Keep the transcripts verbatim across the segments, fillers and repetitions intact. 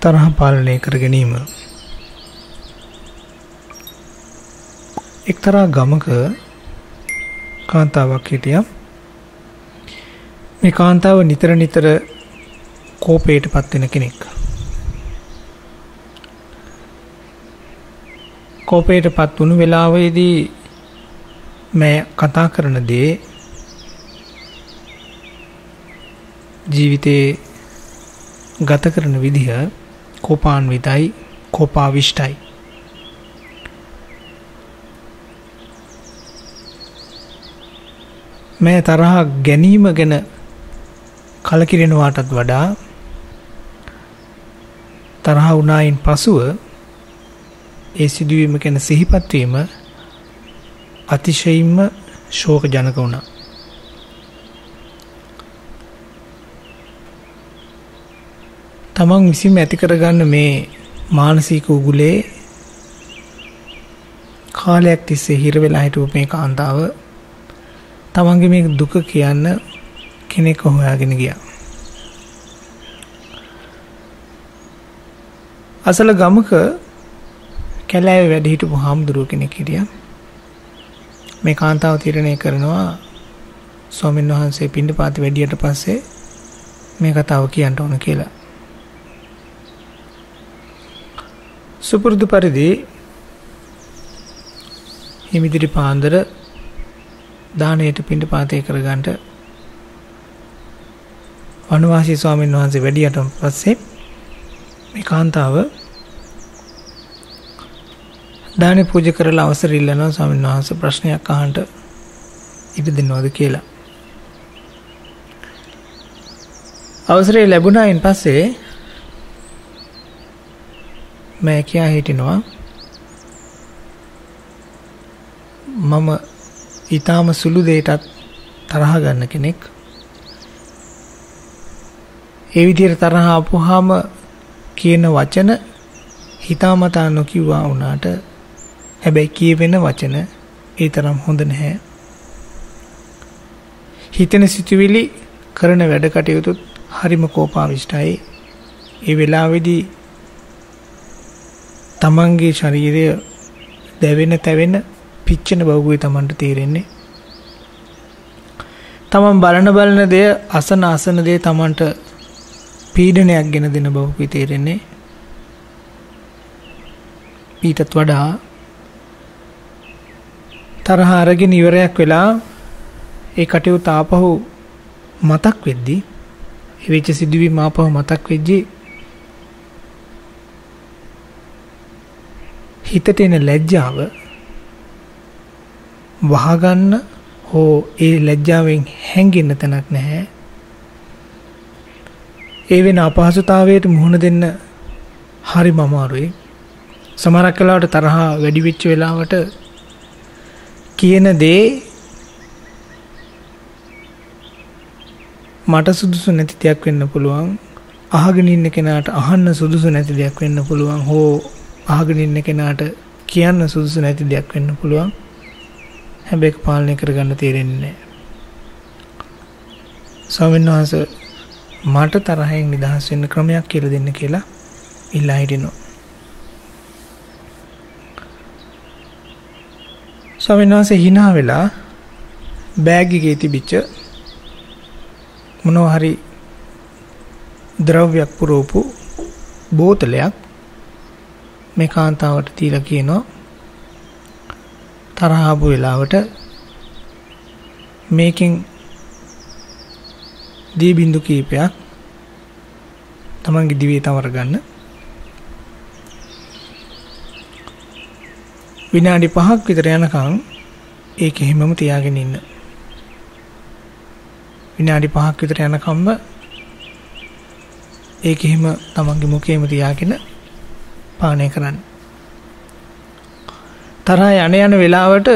තරහ පාලනය කර ගැනීම. එක්තරා ගමක කාන්තාවක් හිටියා. මේ කාන්තාව නිතර නිතර කෝපයට පත් වෙන කෙනෙක්. කෝපයට පත් වුණු වෙලාවේදී මම කතා කරන දේ ජීවිතේ ගත කරන විදිහ කෝපාන්විතයි, කෝපාවිෂ්ඨයි. මේ තරහ ගැනීම ගැන කලකිරෙනවාටත් වඩා තරහ වුණායින් පසුව ඒ සිදුවීම ගැන සිහිපත් වීම අතිශයින්ම ශෝකජනක වුණා. තමන් විසින්ම ඇති කරගන්න මේ මානසික උගුලේ කාලයක් තිස්සේ හිර වෙලා හිටපු මේ කාන්තාව තමන්ගේ මේ දුක කියන්න කෙනෙක් හොයාගෙන ගියා. අසල ගමක කැලෑවේ වැඩ හිටපු හාමුදුරුව කෙනෙක් හිටියා. මේ කාන්තාව තීරණය කරනවා ස්වාමීන් වහන්සේ පිණ්ඩපාතේ වැඩියට පස්සේ මේ කතාව කියන්න ඕන කියලා. සුපුරුදු පරිදි හිමිදිරි පාන්දර දානයට පිණ්ඩපාතේ කරගන්න වනවාසී ස්වාමීන් වහන්සේ වැඩියට පස්සේ මේ කාන්තාව දානේ පූජා කරලා අවසර ඉල්ලනවා ස්වාමීන් වහන්සේ ප්‍රශ්නයක් අහන්න ඉඩ දෙනවද කියලා. අවසරය ලැබුණායින් පස්සේ මම කියා හිටිනවා මම ඊටාම සුළු දෙයකටත් තරහ ගන්න කෙනෙක්. ඒ විදිහට තරහ ආපුවාම කියන වචන හිතාමතා නොකියවා වුණාට හැබැයි කියවෙන වචන ඒ තරම් හොඳ නැහැ. හිතෙන සිතුවිලි කරන වැඩ කටයුතු හරිම කෝපාවිෂ්ඨයි. ඒ වෙලාවේදී තමන්ගේ ශරීරය දැවෙන තැවෙන පිච්චෙන බවුවේ තමන්ට තේරෙන්නේ. තමන් බලන බලන දේ අසන අසන දේ තමන්ට පීඩනයක් ගෙන දෙන බවුවේ තේරෙන්නේ. ඊටත් වඩා තරහ අරගෙන ඉවරයක් වෙලා ඒ කටයුත්ත ආපහු මතක් වෙද්දී ඒ වෙච්ච සිදුවීම ආපහු මතක් වෙද්දී හිතට එන ලැජ්ජාව වහගන්න හෝ ඒ ලැජ්ජාවෙන් හැංගෙන්න තැනක් නැහැ. ඒ වෙන අපහසුතාවයට මුහුණ දෙන්න හරිම අමාරුයි. සමහරක් වෙලාවට තරහ වැඩි වෙච්ච වෙලාවට කියන දේ මට සුදුසු නැති දෙයක් වෙන්න පුළුවන්. අහගෙන ඉන්න කෙනාට අහන්න සුදුසු නැති දෙයක් වෙන්න පුළුවන්. හෝ අහගෙන ඉන්න කෙනාට කියන්න සුදුසු නැති දෙයක් වෙන්න පුළුවන්. හැබැයි ඒක පාලනය කරගන්න තේරෙන්නේ නැහැ. ස්වාමීන් වහන්සේ මට තරහෙන් නිදහස් වෙන්න ක්‍රමයක් කියලා දෙන්න කියලා ඉල්ලා හිටිනවා. ස්වාමීන් වහන්සේ hina වෙලා බෑග් එකේ තිබිච්ච මොනවා හරි ද්‍රව්‍යයක් පුරවපු බෝතලයක් මේ කාන්තාවට තියලා කියනවා තරහ ආපු වෙලාවට මේකෙන් දී බින්දු කීපයක් තමන්ගේ දිවේ තවර ගන්න. විනාඩි පහක් විතර යනකම් ඒක හිමම තියාගෙන ඉන්න. විනාඩි පහක් විතර යනකම්ම ඒක හිම තමන්ගේ මුඛයේම තියාගෙන පානය කරන්න. තරහ යන යන වෙලාවට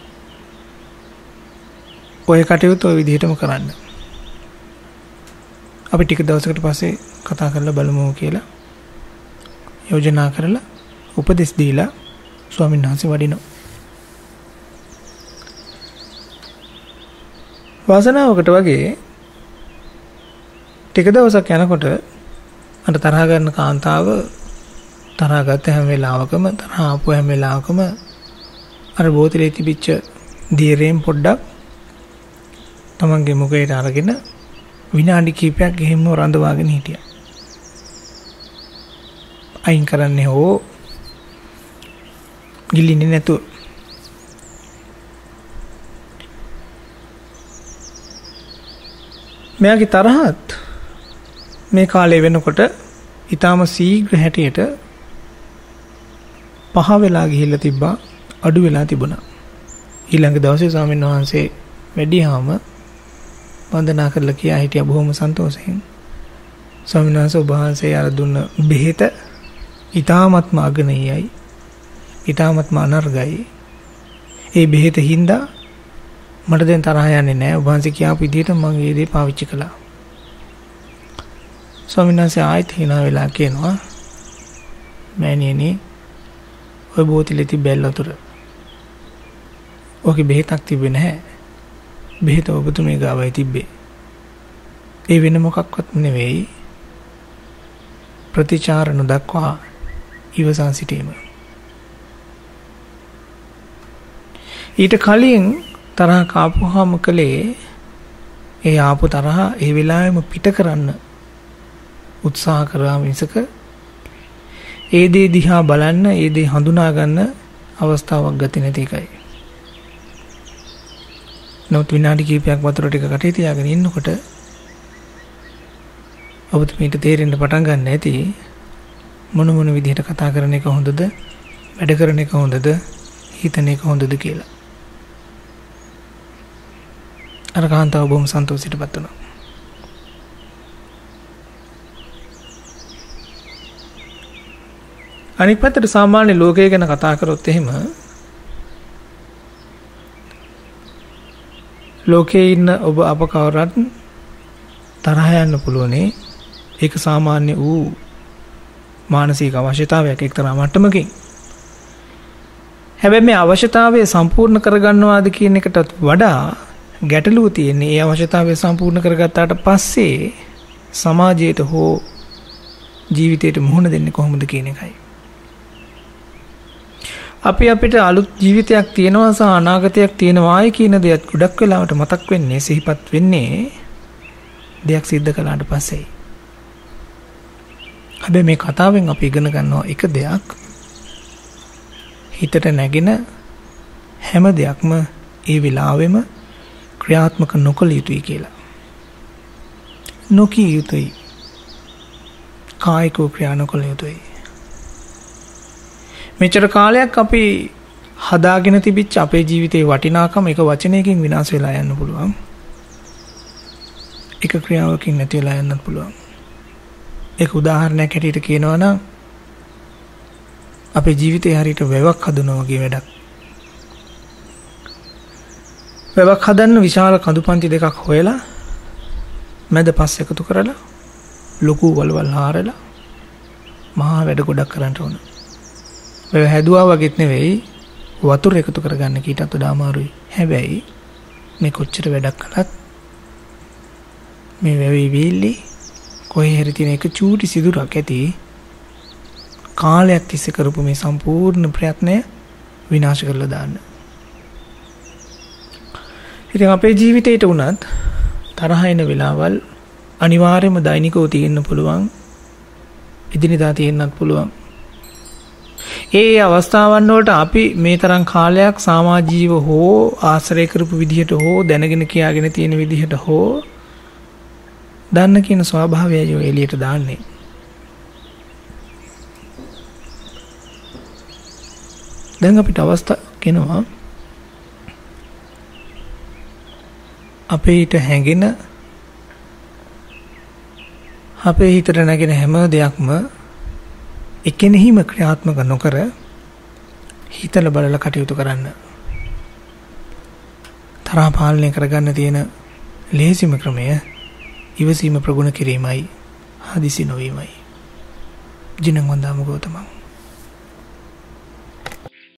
ඔය කටයුතු ඔය විදිහටම කරන්න. අපි ටික දවසකට පස්සේ කතා කරලා බලමු කියලා යෝජනා කරලා උපදෙස් දීලා ස්වාමීන් වහන්සේ වඩිනවා. වාසනාවකට වගේ ටික දවසක් යනකොට අර තරහ ගන්න කාන්තාව තරහ ගත්ත හැම වෙලාවකම තරහ ආපු හැම වෙලාවකම අර බෝතලේ තිබිච්ච දීරෙන් පොඩ්ඩක් තමන්ගේ මුඛයට අරගෙන විනාඩි කිහිපයක් ගෙහිම රඳවාගෙන හිටියා. අයින් කරන්නේ හෝ ගිලින්නේ නැතුව. මෙයාගේ තරහත් මේ කාලේ වෙනකොට ඊටාම ශීඝ්‍ර හැටියට පහ වෙලා ගිහිල්ලා තිබ්බා, අඩු වෙලා තිබුණා. ඊළඟ දවසේ ස්වාමීන් වහන්සේ වැඩියාම වන්දනා කරලා කියා හිටියා බොහොම සන්තෝෂයෙන්. ස්වාමීන් වහන්සේ ඔබ වහන්සේ අර දුන්න බෙහෙත ඊටාමත්ම අගනේයයි, ඊටාමත්ම අනර්ගයි. ඒ බෙහෙත හින්දා මට දැන් තරහ යන්නේ නැහැ. ඔබ වහන්සේ කියාපු විදිහට මම ඒ දේ පාවිච්චි කළා. ස්වාමීන් වහන්සේ ආයෙත් hina වෙලා කියනවා, මෑණියනි ඔය බෝතලේ තිබෙල් වතුර. ඔකේ බෙහෙතක් තිබ්බේ නැහැ. බෙහෙත ඔබතුමේ ගාවයි තිබ්බේ. ඒ වෙන මොකක්වත් නෙවෙයි. ප්‍රතිචාර නොදක්වා ඉවසා සිටීම. ඊට කලින් තරහ කාපුවාම කලේ ඒ ආපු තරහ ඒ වෙලාවෙම පිට කරන්න උත්සාහ කරා මිසක ඒ දේ දිහා බලන්න, ඒ දේ හඳුනා ගන්න අවස්ථාවක් ගත නැති එකයි. නමුත් විනාඩි කිහිපයක් වතුර ටික කටේ තියාගෙන ඉන්නකොට ඔබතුමීට තේරෙන්න පටන් ගන්න ඇති මොන මොන විදිහට කතා කරන එක හොඳද, වැඩ කරන එක හොඳද, හිතන එක හොඳද කියලා. අර කාන්තාව බොහොම සන්තෝෂයටපත් වුණා. අනිත් පැත්තට සාමාන්‍ය ලෝකය ගැන කතා කරොත් එහෙම ලෝකේ ඉන්න ඔබ අප කවුරුත් තරහ යන්න පුළුවනේ. ඒක සාමාන්‍ය වූ මානසික අවශ්‍යතාවයක් එක්තරා මට්ටමකින්. හැබැයි මේ අවශ්‍යතාවය සම්පූර්ණ කරගන්නවාද කියන එකටත් වඩා ගැටලුව තියෙන්නේ ඒ අවශ්‍යතාවය සම්පූර්ණ කරගත්තාට පස්සේ සමාජයට හෝ ජීවිතයට මුහුණ දෙන්නේ කොහොමද කියන එකයි. අපි අපිට අලුත් ජීවිතයක් තියෙනවා සහ අනාගතයක් තියෙනවායි කියන දේත් ගොඩක් වෙලාවට මතක් වෙන්නේ, සිහිපත් වෙන්නේ දෙයක් සිද්ධ කළාට පස්සේ. හැබැයි මේ කතාවෙන් අපි ඉගෙන ගන්නවා එක දෙයක්, හිතට නැගෙන හැම දෙයක්ම ඒ වෙලාවෙම ක්‍රියාත්මක නොකළ යුතුයි කියලා. නොකිය යුතුයි. කායිකව ක්‍රියා නොකළ යුතුයි. මෙච්චර කාලයක් අපි හදාගෙන තිබිච්ච අපේ ජීවිතේ වටිනාකම එක වචනයකින් විනාශ වෙලා යන්න පුළුවන්. එක ක්‍රියාවකින් නැති වෙලා යන්නත් පුළුවන්. ඒක උදාහරණයක් හැටියට කියනවා නම් අපේ ජීවිතේ හරියට වැවක් හදනවා වගේ වැඩක්. වැවක් හදන්න විශාල කඳුපන්ති දෙකක් හොයලා මැද පස් එකතු කරලා ලොකු වලවල් හාරලා මහා වැඩ ගොඩක් කරන්න ඕන. වැව හැදුවා වගේත් නෙවෙයි, වතුර එකතු කරගන්න කීටත් වඩා අමාරුයි. හැබැයි මේ කොච්චර වැඩක් කළත් මේ වැවේ වීල්ලි කොහේ හරි තියෙන එක චූටි සිදුරක් ඇති කාලයක් තිස්සේ කරපු මේ සම්පූර්ණ ප්‍රයත්නය විනාශ කරලා දාන්න. ඉතින් අපේ ජීවිතේට උනත් තරහ එන වෙලාවල් අනිවාර්යයෙන්ම දෛනිකව තියෙන්න පුළුවන්, එදිනෙදා තියෙන්නත් පුළුවන්. ඒ අවස්ථාවන් වලට අපි මේ තරම් කාලයක් සමාජීව හෝ ආශ්‍රය කරපු විදිහට හෝ දැනගෙන කියාගෙන තියෙන විදිහට හෝ දන්න කියන ස්වභාවයයි ඔය එළියට දාන්නේ. දැන් අපිට අවස්ථාවක් එනවා අපේ හිත හැඟෙන, අපේ හිතට නැගෙන හැම දෙයක්ම එකෙනෙහිම ක්‍රියාත්මක නොකර හිතල බලලා කටයුතු කරන්න. තරහ පාලනය කරගන්න තියෙන ලේසිම ක්‍රමය ඉවසීම ප්‍රගුණ කිරීමයි, හදිසි නොවීමයි. ජිනං වන්දාම ගෞතමං.